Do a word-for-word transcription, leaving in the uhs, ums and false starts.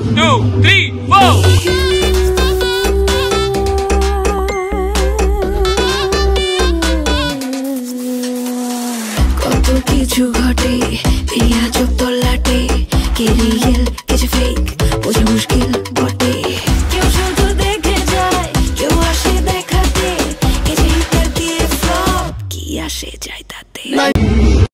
Two three four. কত কিছু ঘটে পিয়া চোখ তল্লাটে, কে রিয়েল কিছু ফেক বোঝা মুশকিল বটে। কেউ শুধু দেখে যায়, কেউ আসে দেখাতে, এই যে হিটার দিয়ে ফ্লপ কি আসে যায় তাতে।